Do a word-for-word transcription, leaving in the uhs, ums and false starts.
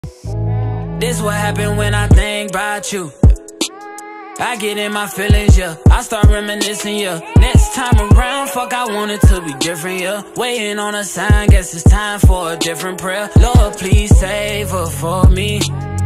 This what happen when I think about you. I get in my feelings, yeah. I start reminiscing, yeah. Next time around, fuck, I want it to be different, yeah. Waiting on a sign, guess it's time for a different prayer. Lord, please save her for me.